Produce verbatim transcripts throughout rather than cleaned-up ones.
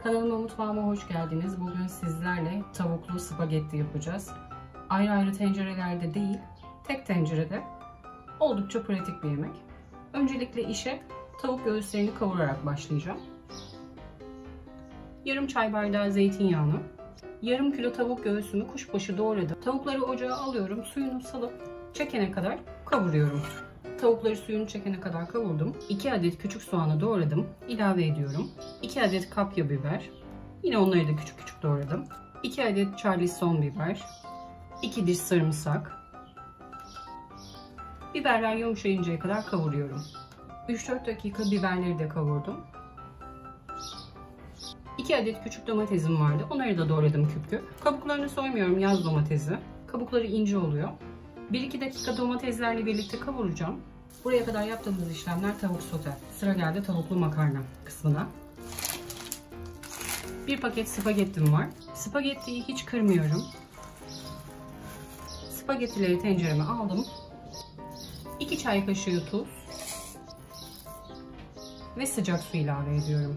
Kanalıma, mutfağıma hoş geldiniz. Bugün sizlerle tavuklu spagetti yapacağız. Ayrı ayrı tencerelerde değil, tek tencerede. Oldukça pratik bir yemek. Öncelikle işe tavuk göğüslerini kavurarak başlayacağım. Yarım çay bardağı zeytinyağını, yarım kilo tavuk göğsümü kuşbaşı doğradım. Tavukları ocağa alıyorum, suyunu salıp çekene kadar kavuruyorum. Tavukları suyunu çekene kadar kavurdum. iki adet küçük soğanı doğradım. İlave ediyorum. iki adet kapya biber. Yine onları da küçük küçük doğradım. iki adet charleston biber. iki diş sarımsak. Biberler yumuşayıncaya kadar kavuruyorum. üç dört dakika biberleri de kavurdum. iki adet küçük domatesim vardı. Onları da doğradım küp küp. Kabuklarını soymuyorum, yaz domatesi. Kabukları ince oluyor. bir iki dakika domateslerle birlikte kavuracağım. Buraya kadar yaptığımız işlemler tavuk sote. Sıra geldi tavuklu makarna kısmına. Bir paket spagettim var. Spagettiyi hiç kırmıyorum. Spagettileri tencereme aldım. iki çay kaşığı tuz ve sıcak su ilave ediyorum.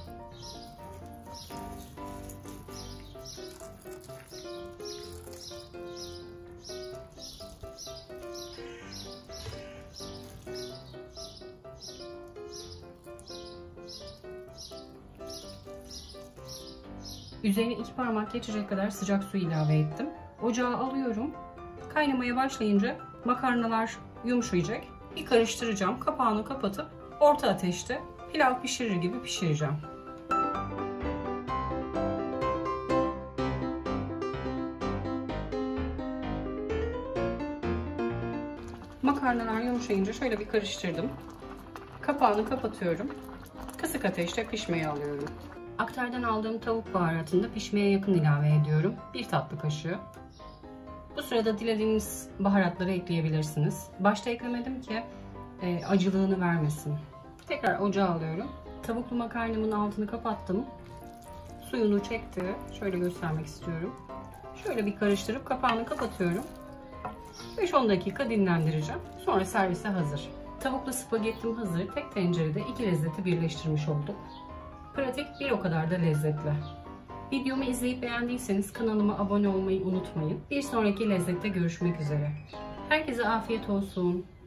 Üzerine iki parmak geçecek kadar sıcak su ilave ettim. Ocağa alıyorum. Kaynamaya başlayınca makarnalar yumuşayacak. Bir karıştıracağım. Kapağını kapatıp orta ateşte pilav pişirir gibi pişireceğim. Makarnalar yumuşayınca şöyle bir karıştırdım. Kapağını kapatıyorum. Kısık ateşte pişmeye alıyorum. Aktardan aldığım tavuk baharatını da pişmeye yakın ilave ediyorum. bir tatlı kaşığı. Bu sırada dilediğiniz baharatları ekleyebilirsiniz. Başta eklemedim ki e, acılığını vermesin. Tekrar ocağa alıyorum. Tavuklu makarnamın altını kapattım. Suyunu çekti. Şöyle göstermek istiyorum. Şöyle bir karıştırıp kapağını kapatıyorum. beş on dakika dinlendireceğim. Sonra servise hazır. Tavuklu spagettim hazır. Tek tencerede iki lezzeti birleştirmiş olduk. Pratik, bir o kadar da lezzetli. Videomu izleyip beğendiyseniz kanalıma abone olmayı unutmayın. Bir sonraki lezzette görüşmek üzere. Herkese afiyet olsun.